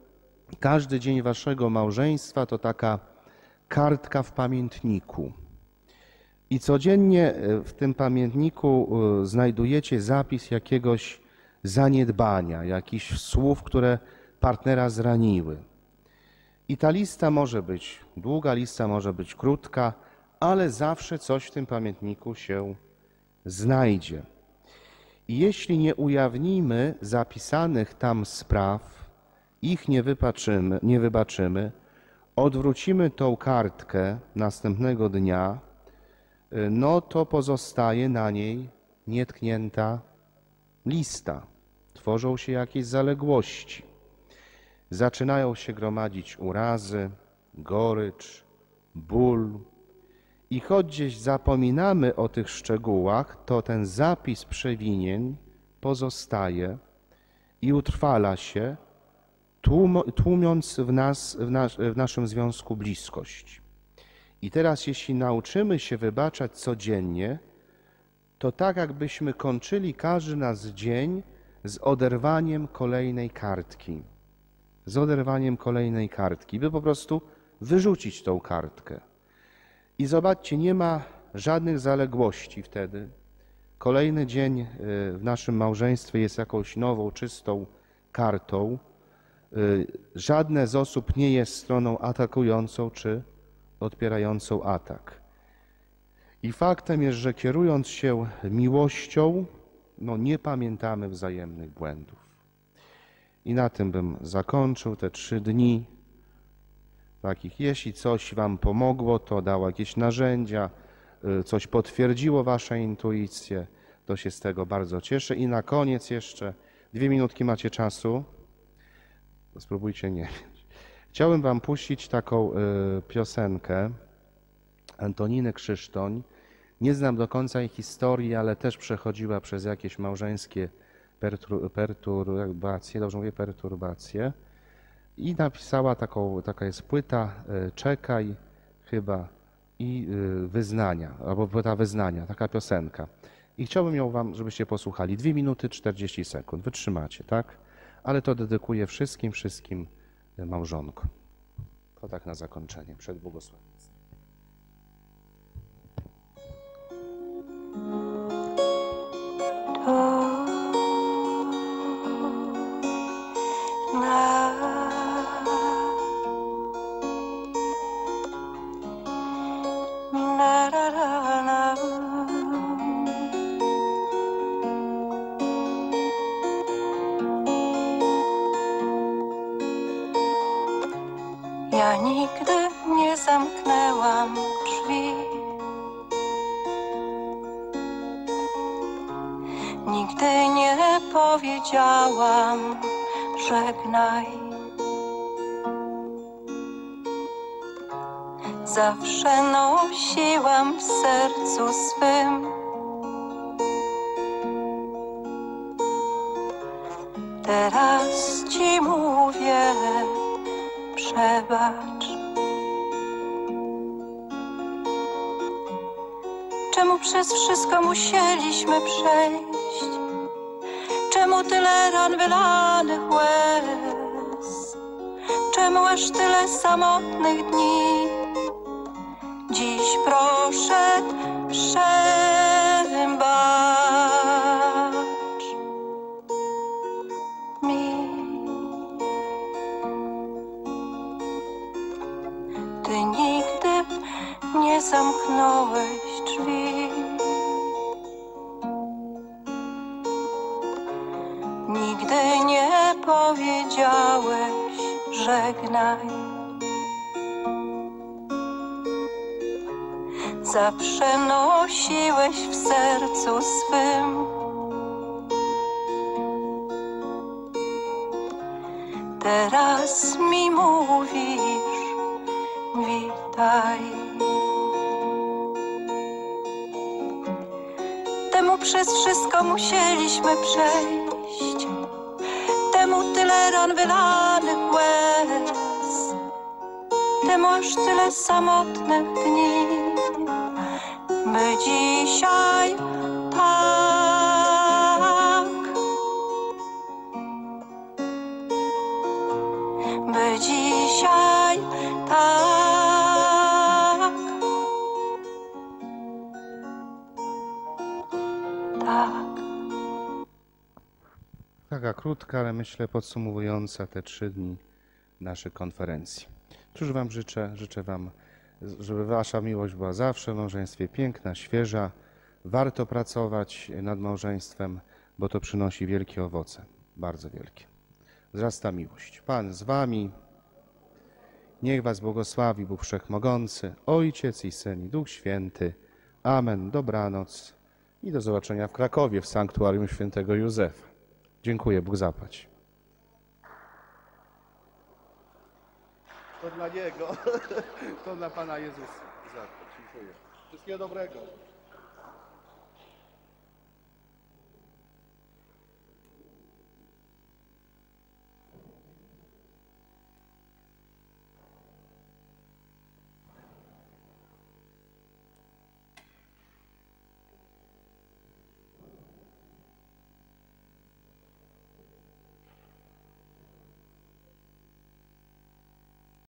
każdy dzień waszego małżeństwa to taka kartka w pamiętniku. I codziennie w tym pamiętniku znajdujecie zapis jakiegoś zaniedbania, jakichś słów, które partnera zraniły. I ta lista może być długa, lista może być krótka, ale zawsze coś w tym pamiętniku się znajdzie. I jeśli nie ujawnimy zapisanych tam spraw, ich nie wybaczymy, nie wybaczymy, odwrócimy tą kartkę następnego dnia, no to pozostaje na niej nietknięta lista. Tworzą się jakieś zaległości. Zaczynają się gromadzić urazy, gorycz, ból. I choć gdzieś zapominamy o tych szczegółach, to ten zapis przewinień pozostaje i utrwala się, tłumiąc w, nas, w, nas, w naszym związku bliskość. I teraz, jeśli nauczymy się wybaczać codziennie, to tak jakbyśmy kończyli każdy nasz dzień z oderwaniem kolejnej kartki. Z oderwaniem kolejnej kartki, by po prostu wyrzucić tą kartkę. I zobaczcie, nie ma żadnych zaległości wtedy. Kolejny dzień w naszym małżeństwie jest jakąś nową, czystą kartą. Żadne z osób nie jest stroną atakującą czy odpierającą atak. I faktem jest, że kierując się miłością, no nie pamiętamy wzajemnych błędów. I na tym bym zakończył te trzy dni. Takich, jeśli coś wam pomogło, to dało jakieś narzędzia, coś potwierdziło wasze intuicje, to się z tego bardzo cieszę. I na koniec jeszcze, dwie minutki macie czasu, to spróbujcie nie mieć. Chciałbym wam puścić taką y, piosenkę Antoniny Krzysztoń. Nie znam do końca jej historii, ale też przechodziła przez jakieś małżeńskie pertur, perturbacje, dobrze mówię, perturbacje. I napisała taką, taka jest płyta Czekaj chyba i Wyznania, albo płyta Wyznania, taka piosenka. I chciałbym ją wam, żebyście posłuchali. Dwie minuty czterdzieści sekund. Wytrzymacie, tak? Ale to dedykuję wszystkim, wszystkim małżonkom. To tak na zakończenie, przed błogosławieństwem. Ja nigdy nie zamknęłam drzwi, nigdy nie powiedziałam żegnaj. Zawsze nosiłam w sercu swym teraz ci mówię, przebacz. Czemu przez wszystko musieliśmy przejść? Czemu Czemu tyle ran wylanych łez? Czemu aż tyle samotnych dni? Dziś proszę, przebacz mi. Ty nigdy nie zamknąłeś drzwi. Nigdy nie powiedziałeś żegnaj. Zawsze nosiłeś w sercu swym teraz mi mówisz witaj. Temu przez wszystko musieliśmy przejść, temu tyle ran wylanych łez, temu aż tyle samotnych dni, by dzisiaj tak, by dzisiaj tak, tak. Taka krótka, ale myślę podsumowująca te trzy dni naszej konferencji. Cóż Wam życzę? Życzę Wam, żeby Wasza miłość była zawsze w małżeństwie piękna, świeża. Warto pracować nad małżeństwem, bo to przynosi wielkie owoce, bardzo wielkie. Wzrasta miłość. Pan z Wami. Niech Was błogosławi Bóg Wszechmogący, Ojciec i Syn i Duch Święty. Amen. Dobranoc i do zobaczenia w Krakowie w Sanktuarium Świętego Józefa. Dziękuję. Bóg zapłać. To dla Niego, to dla Pana Jezusa. Dziękuję. Wszystkiego dobrego.